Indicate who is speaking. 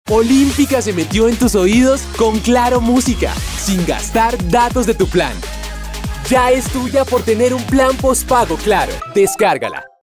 Speaker 1: Olímpica se metió en tus oídos con Claro Música, sin gastar datos de tu plan. Ya es tuya por tener un plan postpago Claro. Descárgala.